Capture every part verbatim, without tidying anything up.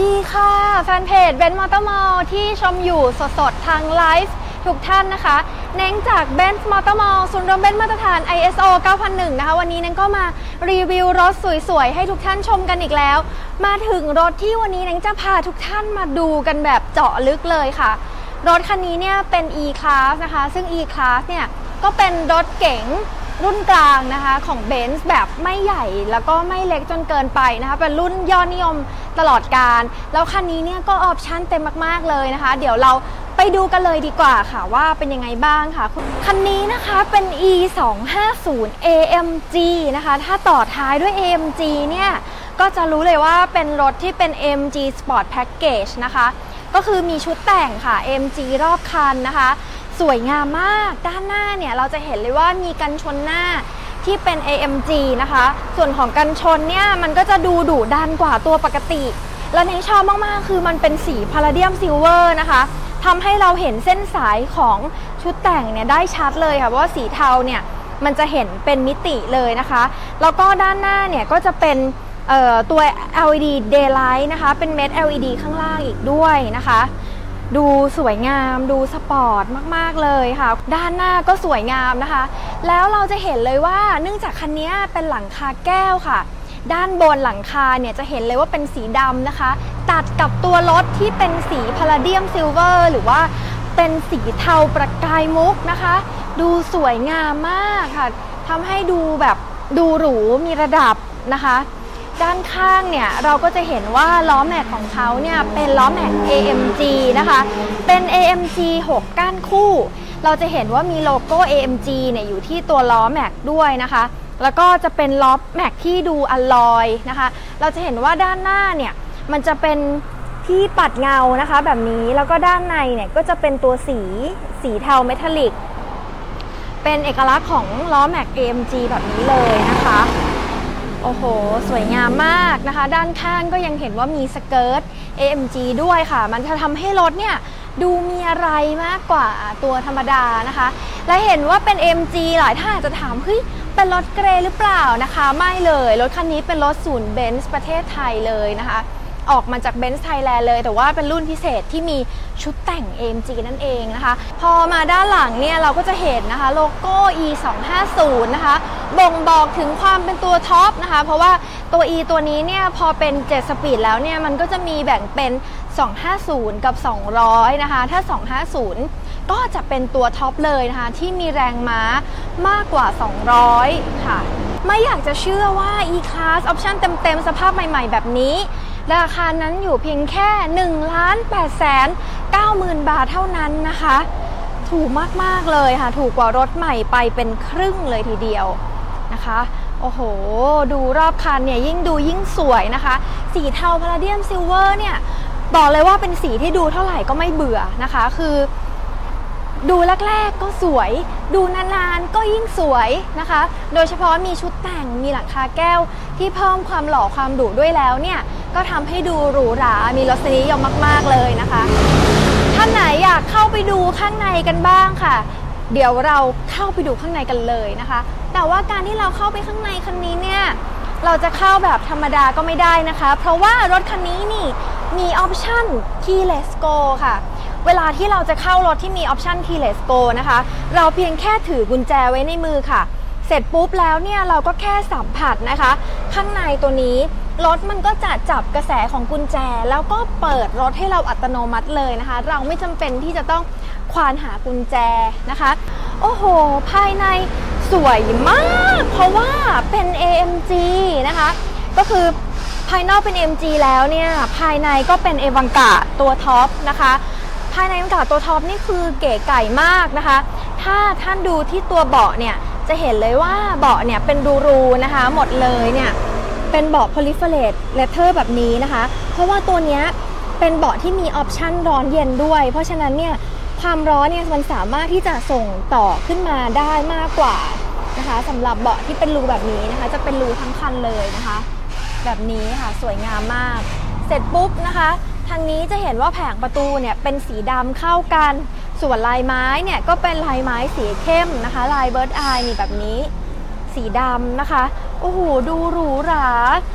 ดีค่ะแฟนเพจเบนซ์มอเตอร์มอลล์ที่ชมอยู่สดๆทางไลฟ์ทุกท่านนะคะเน้งจากเบนซ์มอเตอร์มอลล์ศูนย์รวมเบนซ์มาตรฐาน ไอ เอส โอ เก้าพันหนึ่ง นะคะวันนี้เน้งก็มารีวิวรถสวยๆให้ทุกท่านชมกันอีกแล้วมาถึงรถที่วันนี้เน้งจะพาทุกท่านมาดูกันแบบเจาะลึกเลยค่ะรถคันนี้เนี่ยเป็น E-Class นะคะซึ่ง E-Class เนี่ยก็เป็นรถเก๋งรุ่นกลางนะคะของ Benz แบบไม่ใหญ่แล้วก็ไม่เล็กจนเกินไปนะคะเป็นรุ่นยอดนิยมตลอดการแล้วคันนี้เนี่ยก็ออปชั่นเต็มมากๆเลยนะคะเดี๋ยวเราไปดูกันเลยดีกว่าค่ะว่าเป็นยังไงบ้างค่ะคันนี้นะคะเป็น อี สองห้าศูนย์ เอ เอ็ม จี นะคะถ้าต่อท้ายด้วย เอ เอ็ม จี เนี่ยก็จะรู้เลยว่าเป็นรถที่เป็น เอ เอ็ม จี Sport Package นะคะก็คือมีชุดแต่งค่ะ เอ็ม จี รอบคันนะคะสวยงามมากด้านหน้าเนี่ยเราจะเห็นเลยว่ามีกันชนหน้าที่เป็น เอ เอ็ม จี นะคะส่วนของกันชนเนี่ยมันก็จะดูดุดันกว่าตัวปกติและเน้นชอบมากๆคือมันเป็นสีพาราเดียมซิลเวอร์นะคะทำให้เราเห็นเส้นสายของชุดแต่งเนี่ยได้ชัดเลยค่ะเพราะว่าสีเทาเนี่ยมันจะเห็นเป็นมิติเลยนะคะแล้วก็ด้านหน้าเนี่ยก็จะเป็นตัว แอล อี ดี Daylight นะคะเป็นเม็ด แอล อี ดี ข้างล่างอีกด้วยนะคะดูสวยงามดูสปอร์ตมากๆเลยค่ะด้านหน้าก็สวยงามนะคะแล้วเราจะเห็นเลยว่าเนื่องจากคันนี้เป็นหลังคาแก้วค่ะด้านบนหลังคาเนี่ยจะเห็นเลยว่าเป็นสีดำนะคะตัดกับตัวรถที่เป็นสีพาราเดียมซิลเวอร์หรือว่าเป็นสีเทาประกายมุกนะคะดูสวยงามมากค่ะทำให้ดูแบบดูหรูมีระดับนะคะด้านข้างเนี่ยเราก็จะเห็นว่าล้อแม็กของเขาเนี่ยเป็นล้อแม็ก เอ เอ็ม จี นะคะเป็น เอ เอ็ม จี หก ก้านคู่เราจะเห็นว่ามีโลโก้ เอ เอ็ม จี เนี่ยอยู่ที่ตัวล้อแม็กด้วยนะคะแล้วก็จะเป็นล้อแม็กที่ดูอลลอยนะคะเราจะเห็นว่าด้านหน้าเนี่ยมันจะเป็นที่ปัดเงานะคะแบบนี้แล้วก็ด้านในเนี่ยก็จะเป็นตัวสีสีเทาเมทัลลิกเป็นเอกลักษณ์ของล้อแม็ก เอ เอ็ม จี แบบนี้เลยนะคะโอ้โหสวยงามมากนะคะด้านข้างก็ยังเห็นว่ามีสเกิร์ต เอ เอ็ม จี ด้วยค่ะมันจะทำให้รถเนี่ยดูมีอะไรมากกว่าตัวธรรมดานะคะและเห็นว่าเป็น เอ็ม จี หลายท่านอาจจะถามเฮ้ยเป็นรถเกรย์หรือเปล่านะคะไม่เลยรถคันนี้เป็นรถศูนย์เบนซ์ประเทศไทยเลยนะคะออกมาจาก Benz Thailand เลยแต่ว่าเป็นรุ่นพิเศษที่มีชุดแต่ง เอ เอ็ม จี นั่นเองนะคะพอมาด้านหลังเนี่ยเราก็จะเห็นนะคะโลโก้ อี สองห้าศูนย์ นะคะบ่งบอกถึงความเป็นตัวท็อปนะคะเพราะว่าตัว E ตัวนี้เนี่ยพอเป็นเจ็ดสปีดแล้วเนี่ยมันก็จะมีแบ่งเป็นสองห้าศูนย์กับสองร้อยนะคะถ้าสองห้าศูนย์ก็จะเป็นตัวท็อปเลยนะคะที่มีแรงม้ามากกว่าสองร้อยค่ะไม่อยากจะเชื่อว่า E-Class ออปชั่นเต็มๆสภาพใหม่ๆแบบนี้ราคานั้นอยู่เพียงแค่ หนึ่งล้านแปดแสนเก้าหมื่น บาทเท่านั้นนะคะถูกมากๆเลยค่ะถูกกว่ารถใหม่ไปเป็นครึ่งเลยทีเดียวนะคะโอ้โหดูรอบคันเนี่ยยิ่งดูยิ่งสวยนะคะสีเทาพาราเดียมซิลเวอร์เนี่ยบอกเลยว่าเป็นสีที่ดูเท่าไหร่ก็ไม่เบื่อนะคะคือดูแรกๆก็สวยดูนานๆก็ยิ่งสวยนะคะโดยเฉพาะมีชุดแต่งมีหลังคาแก้วที่เพิ่มความหล่อความดุด้วยแล้วเนี่ยก็ทำให้ดูหรูหรามีรสนิยมมากๆเลยนะคะท่านไหนอยากเข้าไปดูข้างในกันบ้างค่ะเดี๋ยวเราเข้าไปดูข้างในกันเลยนะคะแต่ว่าการที่เราเข้าไปข้างในคันนี้เนี่ยเราจะเข้าแบบธรรมดาก็ไม่ได้นะคะเพราะว่ารถคันนี้นี่มีออปชั่น Keyless Go ค่ะเวลาที่เราจะเข้ารถที่มีออปชั่น Keyless Go นะคะเราเพียงแค่ถือกุญแจไว้ในมือค่ะเสร็จปุ๊บแล้วเนี่ยเราก็แค่สัมผัสนะคะข้างในตัวนี้รถมันก็จะจับกระแสของกุญแจแล้วก็เปิดรถให้เราอัตโนมัติเลยนะคะเราไม่จำเป็นที่จะต้องควานหากุญแจนะคะโอ้โหภายในสวยมากเพราะว่าเป็น เอ เอ็ม จี นะคะก็คือภายนอกเป็น เอ็ม จี แล้วเนี่ยภายในก็เป็นเอวังกาตัวท็อปนะคะภายในเอวังกาตัวท็อปนี่คือเก๋ไก่มากนะคะถ้าท่านดูที่ตัวเบาะเนี่ยจะเห็นเลยว่าเบาะเนี่ยเป็นรูๆนะคะหมดเลยเนี่ยเป็นเบาะ Proliferate Leather แบบนี้นะคะเพราะว่าตัวนี้เป็นเบาะที่มีออปชั่นร้อนเย็นด้วยเพราะฉะนั้นเนี่ยความร้อนเนี่ยมันสามารถที่จะส่งต่อขึ้นมาได้มากกว่านะคะสำหรับเบาะที่เป็นรูแบบนี้นะคะจะเป็นรูทั้งคันเลยนะคะแบบนี้ค่ะสวยงามมากเสร็จปุ๊บนะคะทางนี้จะเห็นว่าแผงประตูเนี่ยเป็นสีดำเข้ากันส่วนลายไม้เนี่ยก็เป็นลายไม้สีเข้มนะคะลายเบิร์ดอายนี่แบบนี้สีดำนะคะโอ้โหดูหรูหราส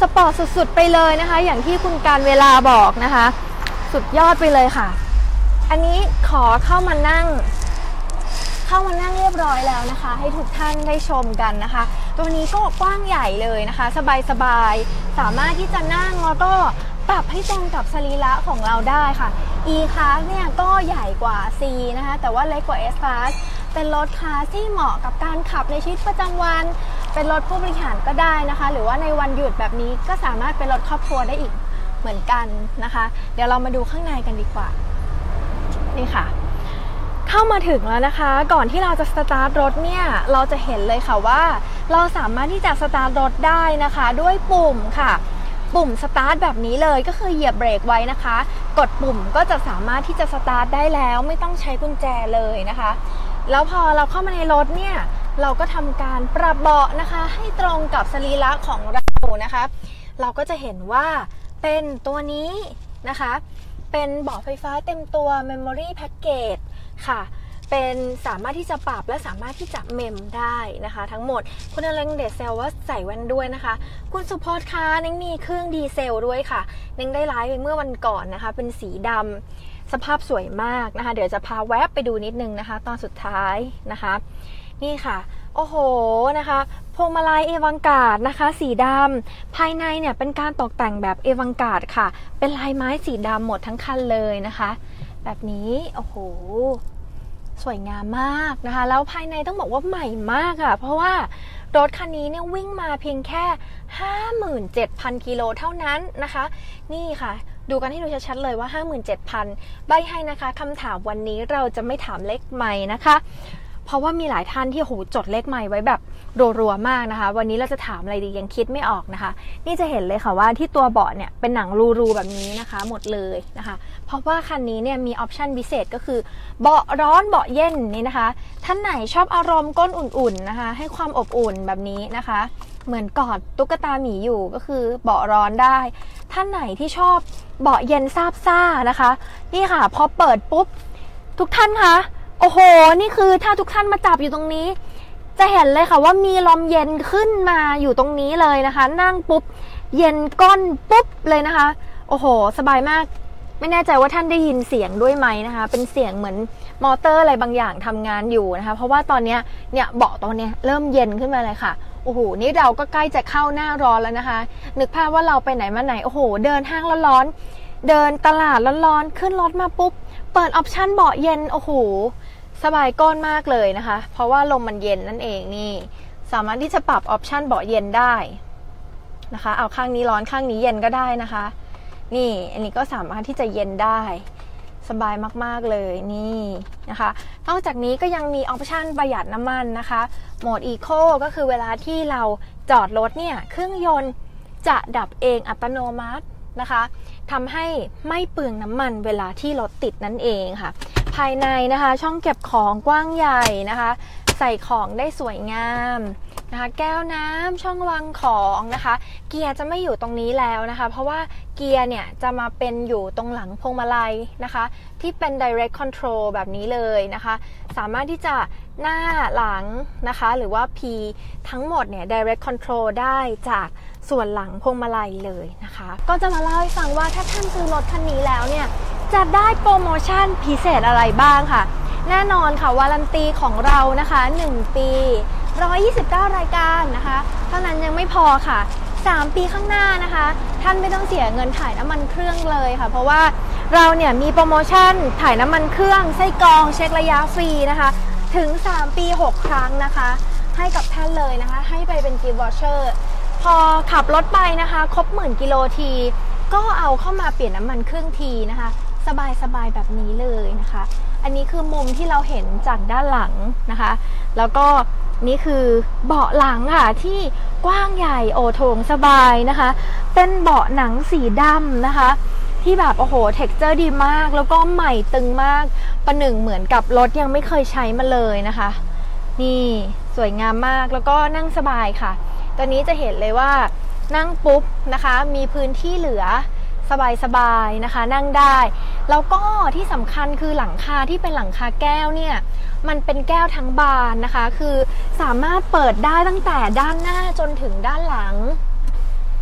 สปอร์ตสุดๆไปเลยนะคะอย่างที่คุณการเวลาบอกนะคะสุดยอดไปเลยค่ะอันนี้ขอเข้ามานั่งเข้ามานั่งเรียบร้อยแล้วนะคะให้ทุกท่านได้ชมกันนะคะตัวนี้ก็กว้างใหญ่เลยนะคะสบายๆสามารถที่จะนั่งแล้วก็ปรับให้ตรงกับสรีระของเราได้ค่ะ E-Class เนี่ยก็ใหญ่กว่า C นะคะแต่ว่าเล็กกว่า S-Class เป็นรถคลาสที่เหมาะกับการขับในชีวิตประจำวันเป็นรถผู้บริหารก็ได้นะคะหรือว่าในวันหยุดแบบนี้ก็สามารถเป็นรถครอบครัวได้อีกเหมือนกันนะคะเดี๋ยวเรามาดูข้างในกันดีกว่านี่ค่ะเข้ามาถึงแล้วนะคะก่อนที่เราจะสตาร์ทรถเนี่ยเราจะเห็นเลยค่ะว่าเราสามารถที่จะสตาร์ทรถได้นะคะด้วยปุ่มค่ะปุ่มสตาร์ทแบบนี้เลยก็คือเหยียบเบรกไว้นะคะกดปุ่มก็จะสามารถที่จะสตาร์ทได้แล้วไม่ต้องใช้กุญแจเลยนะคะแล้วพอเราเข้ามาในรถเนี่ยเราก็ทำการปรับเบาะนะคะให้ตรงกับสรีระของเรานะคะเราก็จะเห็นว่าเป็นตัวนี้นะคะเป็นเบาะไฟฟ้าเต็มตัว Memory Package ค่ะเป็นสามารถที่จะปรับและสามารถที่จะเมมได้นะคะทั้งหมดคุณอลังเดชเซลว่าใส่แว่นด้วยนะคะคุณสุพจน์คะเน่งมีเครื่องดีเซลด้วยค่ะเน่งได้ไลฟ์ไปเมื่อวันก่อนนะคะเป็นสีดำสภาพสวยมากนะคะเดี๋ยวจะพาแวบไปดูนิดนึงนะคะตอนสุดท้ายนะคะนี่ค่ะโอ้โหนะคะพวงมาลัยเอวังการ์ดนะคะสีดำภายในเนี่ยเป็นการตกแต่งแบบเอวังการ์ดค่ะเป็นลายไม้สีดำหมดทั้งคันเลยนะคะแบบนี้โอ้โหสวยงามมากนะคะแล้วภายในต้องบอกว่าใหม่มากค่ะเพราะว่ารถคันนี้เนี่ยวิ่งมาเพียงแค่ ห้าหมื่นเจ็ดพัน กิโลเท่านั้นนะคะนี่ค่ะดูกันให้ดูชัดๆเลยว่า ห้าหมื่นเจ็ดพัน ใบให้นะคะคำถามวันนี้เราจะไม่ถามเลขไมล์นะคะเพราะว่ามีหลายท่านที่โหจดเลขไมล์ไว้แบบรัวๆมากนะคะวันนี้เราจะถามอะไรดียังคิดไม่ออกนะคะนี่จะเห็นเลยค่ะว่าที่ตัวเบาะเนี่ยเป็นหนังรูๆแบบนี้นะคะหมดเลยนะคะเพราะว่าคันนี้เนี่ยมีออปชันพิเศษก็คือเบาะร้อนเบาะเย็นนี่นะคะท่านไหนชอบอารมณ์ก้นอุ่นๆนะคะให้ความอบอุ่นแบบนี้นะคะเหมือนกอดตุ๊กตาหมีอยู่ก็คือเบาะร้อนได้ท่านไหนที่ชอบเบาะเย็นซาบซ่านะคะนี่ค่ะพอเปิดปุ๊บทุกท่านคะโอ้โหนี่คือถ้าทุกท่านมาจับอยู่ตรงนี้จะเห็นเลยค่ะว่ามีลมเย็นขึ้นมาอยู่ตรงนี้เลยนะคะนั่งปุ๊บเย็นก้นปุ๊บเลยนะคะโอ้โหสบายมากไม่แน่ใจว่าท่านได้ยินเสียงด้วยไหมนะคะเป็นเสียงเหมือนมอเตอร์อะไรบางอย่างทำงานอยู่นะคะเพราะว่าตอนนี้เนี่ยเบาะตรงนี้เริ่มเย็นขึ้นมาเลยค่ะโอ้โหนี่เราก็ใกล้จะเข้าหน้าร้อนแล้วนะคะนึกภาพว่าเราไปไหนมาไหนโอ้โหเดินห้างร้อนๆเดินตลาดร้อนๆขึ้นรถมาปุ๊บเปิดออปชั่นเบาะเย็นโอ้โหสบายก้นมากเลยนะคะเพราะว่าลมมันเย็นนั่นเองนี่สามารถที่จะปรับออปชั่นเบาะเย็นได้นะคะเอาข้างนี้ร้อนข้างนี้เย็นก็ได้นะคะนี่อันนี้ก็สามารถที่จะเย็นได้สบายมากๆเลยนี่นะคะนอกจากนี้ก็ยังมีออปชั่นประหยัดน้ำมันนะคะโหมดอีโคก็คือเวลาที่เราจอดรถเนี่ยเครื่องยนต์จะดับเองอัตโนมัตินะคะทำให้ไม่เปลืองน้ำมันเวลาที่รถติดนั่นเองค่ะภายในนะคะช่องเก็บของกว้างใหญ่นะคะใส่ของได้สวยงามนะคะแก้วน้ำช่องวางของนะคะเกียร์จะไม่อยู่ตรงนี้แล้วนะคะเพราะว่าเกียร์เนี่ยจะมาเป็นอยู่ตรงหลังพวงมาลัยนะคะที่เป็น direct control แบบนี้เลยนะคะสามารถที่จะหน้าหลังนะคะหรือว่า P ทั้งหมดเนี่ย direct control ได้จากส่วนหลังพวงมาลัยเลยนะคะก็จะมาเล่าให้ฟังว่าถ้าท่านซื้อรถคันนี้แล้วเนี่ยจะได้โปรโมชั่นพิเศษอะไรบ้างค่ะแน่นอนค่ะวารันตีของเรานะคะหนึ่งปีหนึ่งร้อยยี่สิบเก้ารายการนะคะเท่านั้นยังไม่พอค่ะสามปีข้างหน้านะคะท่านไม่ต้องเสียเงินถ่ายน้ำมันเครื่องเลยค่ะเพราะว่าเราเนี่ยมีโปรโมชั่นถ่ายน้ำมันเครื่องไส้กรองเช็คระยะฟรีนะคะถึงสามปีหกครั้งนะคะให้กับท่านเลยนะคะให้ไปเป็นกิฟต์วอเชอร์พอขับรถไปนะคะครบหมื่นกิโลทีก็เอาเข้ามาเปลี่ยนน้ำมันเครื่องทีนะคะสบายๆแบบนี้เลยนะคะอันนี้คือมุมที่เราเห็นจากด้านหลังนะคะแล้วก็นี่คือเบาะหลังค่ะที่กว้างใหญ่โอโถงสบายนะคะเป็นเบาะหนังสีดำนะคะที่แบบโอ้โหเท็กเจอร์ดีมากแล้วก็ใหม่ตึงมากประหนึ่งเหมือนกับรถยังไม่เคยใช้มาเลยนะคะนี่สวยงามมากแล้วก็นั่งสบายค่ะตอนนี้จะเห็นเลยว่านั่งปุ๊บนะคะมีพื้นที่เหลือสบายๆนะคะนั่งได้แล้วก็ที่สำคัญคือหลังคาที่เป็นหลังคาแก้วเนี่ยมันเป็นแก้วทั้งบานนะคะคือสามารถเปิดได้ตั้งแต่ด้านหน้าจนถึงด้านหลัง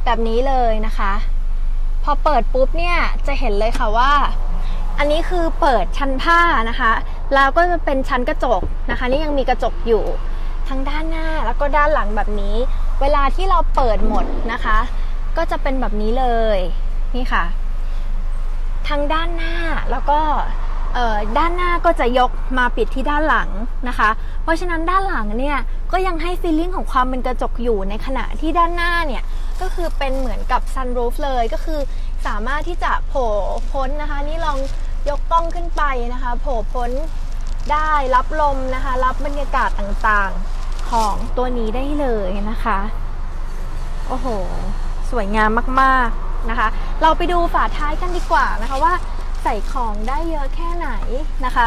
แบบนี้เลยนะคะพอเปิดปุ๊บเนี่ยจะเห็นเลยค่ะว่าอันนี้คือเปิดชั้นผ้านะคะแล้วก็จะเป็นชั้นกระจกนะคะนี่ยังมีกระจกอยู่ทั้งด้านหน้าแล้วก็ด้านหลังแบบนี้เวลาที่เราเปิดหมดนะคะก็จะเป็นแบบนี้เลยนี่ค่ะทั้งด้านหน้าแล้วก็ด้านหน้าก็จะยกมาปิดที่ด้านหลังนะคะเพราะฉะนั้นด้านหลังเนี่ยก็ยังให้ฟีลลิ่งของความเป็นกระจกอยู่ในขณะที่ด้านหน้าเนี่ยก็คือเป็นเหมือนกับซันรูฟเลยก็คือสามารถที่จะโผล่พ้นนะคะนี่ลองยกกล้องขึ้นไปนะคะโผล่พ้นได้รับลมนะคะรับบรรยากาศต่างๆของตัวนี้ได้เลยนะคะโอ้โหสวยงามมากๆนะคะเราไปดูฝาท้ายกันดีกว่านะคะว่าใส่ของได้เยอะแค่ไหนนะคะ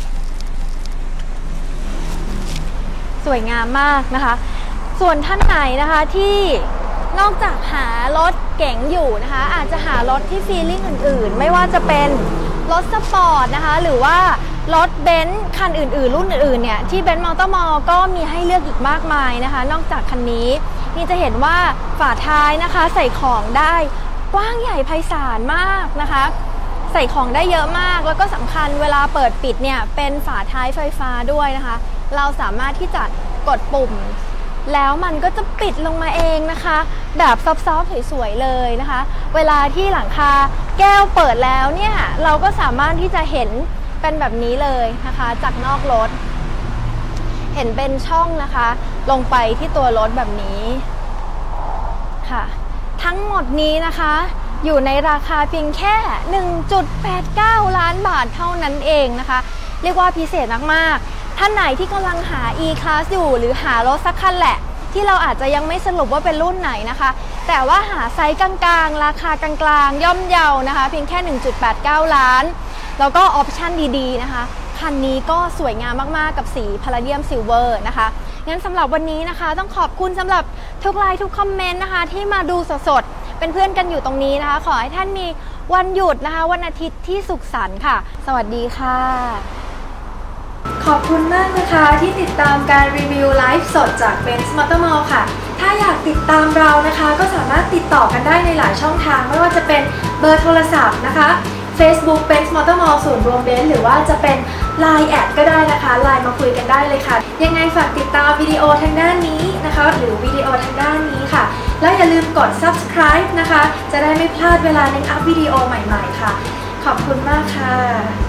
สวยงามมากนะคะส่วนท่านไหนนะคะที่นอกจากหารถเก๋งอยู่นะคะอาจจะหารถที่ฟีลลิ่งอื่นๆไม่ว่าจะเป็นรถสปอร์ตนะคะหรือว่ารถเบนซ์คันอื่นๆรุ่นอื่นๆเนี่ยที่เบนซ์มอเตอร์มอลก็มีให้เลือกอีกมากมายนะคะนอกจากคันนี้นี่จะเห็นว่าฝาท้ายนะคะใส่ของได้กว้างใหญ่ไพศาลมากนะคะใส่ของได้เยอะมากแล้วก็สำคัญเวลาเปิดปิดเนี่ยเป็นฝาท้ายไฟฟ้าด้วยนะคะเราสามารถที่จะกดปุ่มแล้วมันก็จะปิดลงมาเองนะคะแบบซอฟๆสวยๆเลยนะคะเวลาที่หลังคาแก้วเปิดแล้วเนี่ยเราก็สามารถที่จะเห็นเป็นแบบนี้เลยนะคะจากนอกรถเห็นเป็นช่องนะคะลงไปที่ตัวรถแบบนี้ค่ะทั้งหมดนี้นะคะอยู่ในราคาเพียงแค่ หนึ่งจุดแปดเก้า ล้านบาทเท่านั้นเองนะคะเรียกว่าพิเศษมากๆท่านไหนที่กำลังหา E-Class อยู่หรือหารถสักคันแหละที่เราอาจจะยังไม่สรุปว่าเป็นรุ่นไหนนะคะแต่ว่าหาไซส์กลางๆราคากลางๆย่อมเยานะคะเพียงแค่ หนึ่งจุดแปดเก้า ล้านแล้วก็ออปชั่นดีๆนะคะคันนี้ก็สวยงามมากๆกับสีพาราเดียมซิลเวอร์นะคะงั้นสำหรับวันนี้นะคะต้องขอบคุณสำหรับทุกไลค์ทุกคอมเมนต์นะคะที่มาดูสดๆเป็นเพื่อนกันอยู่ตรงนี้นะคะขอให้ท่านมีวันหยุดนะคะวันอาทิตย์ที่สุขสันต์ค่ะสวัสดีค่ะขอบคุณมากนะคะที่ติดตามการรีวิวไลฟ์สดจาก Benz Motor Mall ค่ะถ้าอยากติดตามเรานะคะก็สามารถติดต่อกันได้ในหลายช่องทางไม่ว่าจะเป็นเบอร์โทรศัพท์นะคะ Facebook Benz Motor Mall ศูนย์รวมเบนซ์หรือว่าจะเป็น ไลน์ แอดก็ได้นะคะไลน์มาคุยกันได้เลยค่ะยังไงฝากติดตามวิดีโอทางด้านนี้นะคะหรือวิดีโอทางด้านนี้ค่ะแล้วอย่าลืมกด ซับสไครบ์ นะคะจะได้ไม่พลาดเวลาในอัพวิดีโอใหม่ๆค่ะขอบคุณมากค่ะ